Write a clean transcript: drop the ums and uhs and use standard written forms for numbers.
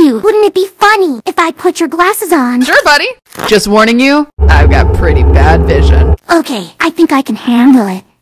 you. Wouldn't it be funny if I put your glasses on? Sure, buddy. Just warning you, I've got pretty bad vision. Okay, I think I can handle it.